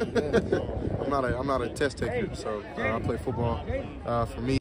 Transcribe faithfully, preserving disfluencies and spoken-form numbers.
I'm not a I'm not a test taker, so uh, I play football. Uh, for me.